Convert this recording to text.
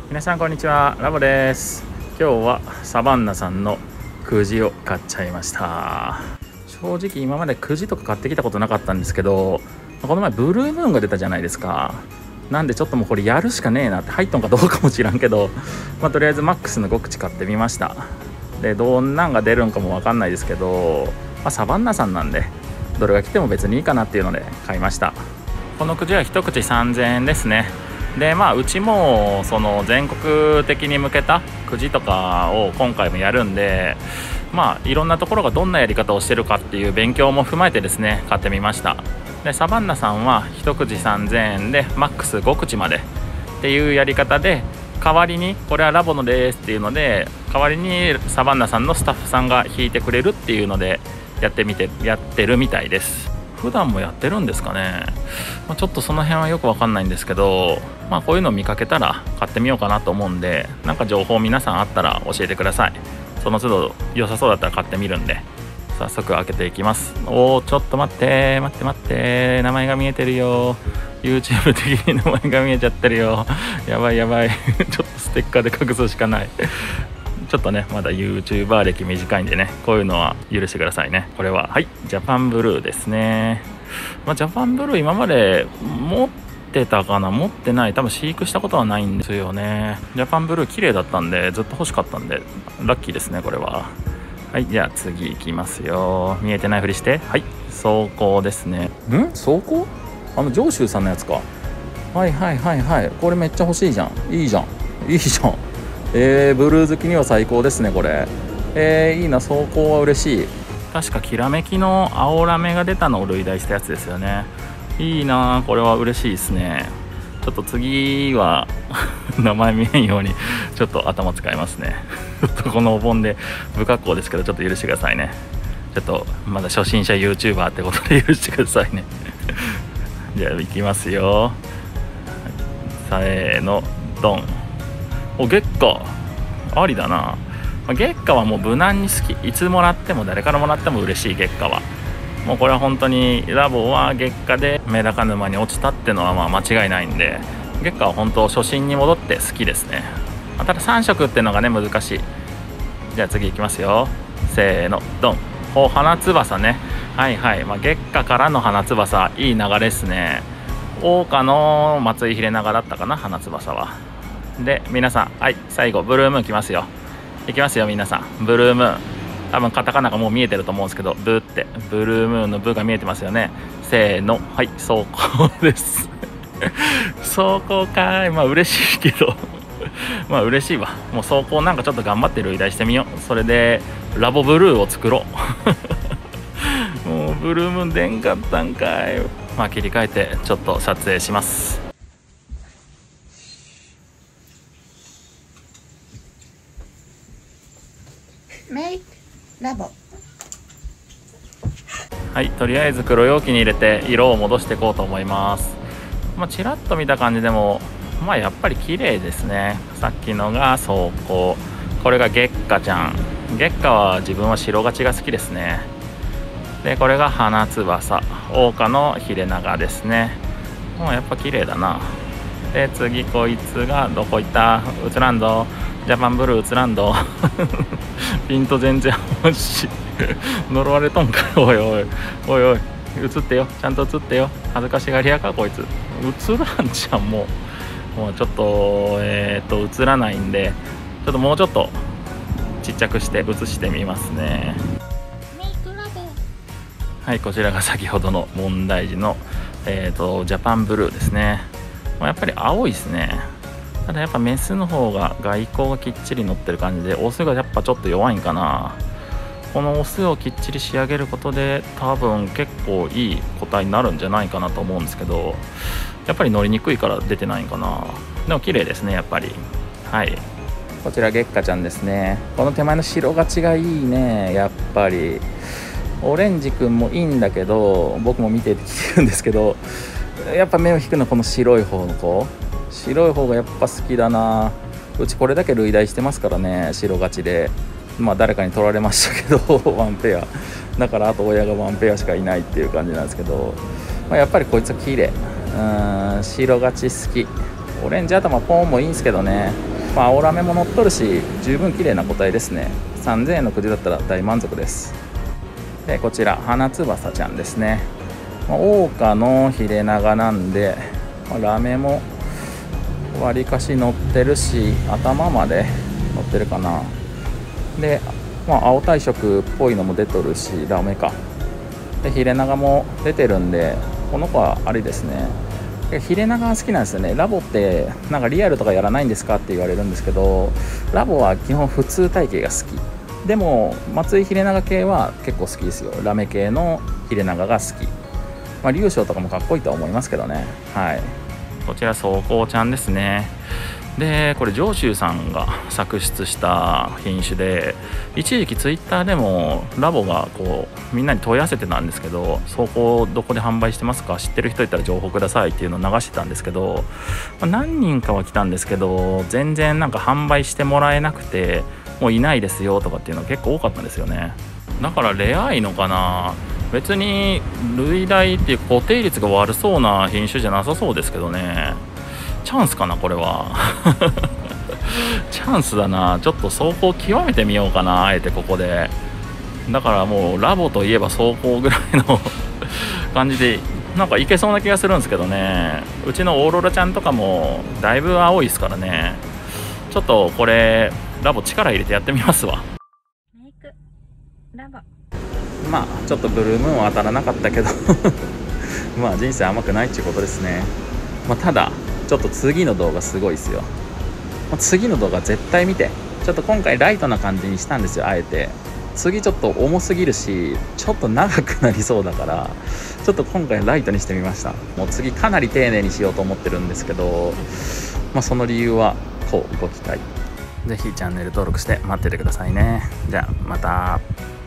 皆さんこんにちは、ラボです。今日はサバンナさんのくじを買っちゃいました。正直今までくじとか買ってきたことなかったんですけど、この前ブルームーンが出たじゃないですか。なんでちょっともうこれやるしかねえなって、入っとんかどうかも知らんけど、とりあえずマックスの5口買ってみました。でどんなんが出るんかも分かんないですけど、サバンナさんなんでどれが来ても別にいいかなっていうので買いました。このくじは一口3000円ですね。でうちもその全国的に向けたくじとかを今回もやるんで、いろんなところがどんなやり方をしてるかっていう勉強も踏まえてですね、買ってみました。でサバンナさんは一口3000円でマックス5口までっていうやり方で、代わりにこれはラボのですっていうので、代わりにサバンナさんのスタッフさんが引いてくれるっていうのでやってるみたいです。普段もやってるんですかね。ちょっとその辺はよく分かんないんですけど、こういうのを見かけたら買ってみようかなと思うんで、なんか情報皆さんあったら教えてください。その都度良さそうだったら買ってみるんで、早速開けていきます。ちょっと待って、名前が見えてるよ。 YouTube 的に名前が見えちゃってるよ。やばいちょっとステッカーで隠すしかない。ちょっとね、まだ YouTuber 歴短いんでね、こういうのは許してくださいね。これはジャパンブルーですね。ジャパンブルー今まで持ってたかな、持ってない、多分飼育したことはないんですよね。ジャパンブルー綺麗だったんでずっと欲しかったんでラッキーですね、これは。じゃあ次行きますよ。見えてないふりして。走行ですね。走行、上州さんのやつか。これめっちゃ欲しいじゃん。いいじゃん。ブルー好きには最高ですねこれ。いいな、走行は嬉しい。確かきらめきの青ラメが出たのを類題したやつですよね。いいな、これは嬉しいですね。ちょっと次は名前見えんようにちょっと頭使いますね。ちょっとこのお盆で不格好ですけど、ちょっと許してくださいね。ちょっとまだ初心者 YouTuber ってことで許してくださいね。じゃあ行きますよ。せーのドン。月下ありだな。月下はもう無難に好き。いつもらっても誰からもらっても嬉しい。月下はもうこれは本当にラボは月下でメダカ沼に落ちたってのは間違いないんで、月下は本当初心に戻って好きですね。ただ3色ってのがね難しい。じゃあ次いきますよ。せーのドン。花翼ね。月下からの花翼、いい流れですね。桜花の松井秀長だったかな、花翼は。で皆さん、最後ブルームーン来ますよ。皆さん、ブルームーン、多分カタカナがもう見えてると思うんですけど、ブってブルームーンのブが見えてますよね。せーの、走行です。走行かい。嬉しいけど嬉しいわ。もう走行なんかちょっと頑張ってる依頼してみよう。それでラボブルーを作ろう。もうブルームーン出んかったんかい。切り替えてちょっと撮影します。 メイクラボ。 とりあえず黒容器に入れて色を戻していこうと思います。ちらっと見た感じでもやっぱり綺麗ですね。さっきのが走行、これが月下ちゃん。月下は自分は白勝ちが好きですね。でこれが花翼、桜花の秀長ですね。もうやっぱ綺麗だな。で次こいつがどこ行った。映らんぞ。ジャパンブルー映らんぞ。ピント全然欲しい。呪われとんか。おい映ってよ、ちゃんと映ってよ。恥ずかしがり屋かこいつ。映らんじゃん。もうちょっと映らないんで、ちょっともうちょっとちっちゃくして映してみますね。 メイクラボ。 こちらが先ほどの問題児のジャパンブルーですね。やっぱり青いですね。ただやっぱメスの方が外光がきっちり乗ってる感じで、オスがやっぱちょっと弱いんかな。このオスをきっちり仕上げることで多分結構いい個体になるんじゃないかなと思うんですけど、やっぱり乗りにくいから出てないんかな。でも綺麗ですねやっぱり。こちら月下ちゃんですね。この手前の白勝ちがいいね。やっぱりオレンジくんもいいんだけど、僕も見てきてるんですけど、やっぱ目を引くのはこの白い方の子。白い方がやっぱ好きだな。うちこれだけ類題してますからね、白勝ちで。誰かに取られましたけどワンペアだから、あと親がワンペアしかいないっていう感じなんですけど、やっぱりこいつは綺麗。白勝ち好き。オレンジ頭ポーンもいいんですけどね、 青ラメも乗っとるし十分綺麗な個体ですね。3000円のくじだったら大満足です。でこちら花翼ちゃんですね。桜花のヒレナガなんで、ラメもわりかし乗ってるし頭まで乗ってるかな。で、青体色っぽいのも出とるしラメか。でヒレナガも出てるんで、この子はあれですね。ヒレナガが好きなんですよね。ラボってなんかリアルとかやらないんですかって言われるんですけど、ラボは基本普通体型が好きでも松井ヒレナガ系は結構好きですよ。ラメ系のヒレナガが好き。竜翔とかもかっこいいとは思いますけどね。はい、こちら装甲ちゃんですね。でこれ上州さんが作出した品種で、一時期ツイッターでもラボがこうみんなに問い合わせてたんですけど、装甲どこで販売してますか、知ってる人いたら情報くださいっていうのを流してたんですけど、何人かは来たんですけど全然なんか販売してもらえなくて、もういないですよとかっていうのが結構多かったんですよね。だからレアいのかな。別に類大っていう固定率が悪そうな品種じゃなさそうですけどね。チャンスかなこれはチャンスだな。ちょっと走行極めてみようかな、あえてここで。だからもうラボといえば走行ぐらいの感じでなんかいけそうな気がするんですけどね。うちのオーロラちゃんとかもだいぶ青いですからね。ちょっとこれラボ力入れてやってみますわ。 メイクラボ。 ちょっとブルームーンは当たらなかったけど人生甘くないっていうことですね。ただちょっと次の動画すごいですよ。次の動画絶対見て。ちょっと今回ライトな感じにしたんですよ、あえて。次ちょっと重すぎるしちょっと長くなりそうだから、ちょっと今回ライトにしてみました。もう次かなり丁寧にしようと思ってるんですけど、その理由はこうご期待。ぜひチャンネル登録して待っててくださいね。じゃあまた。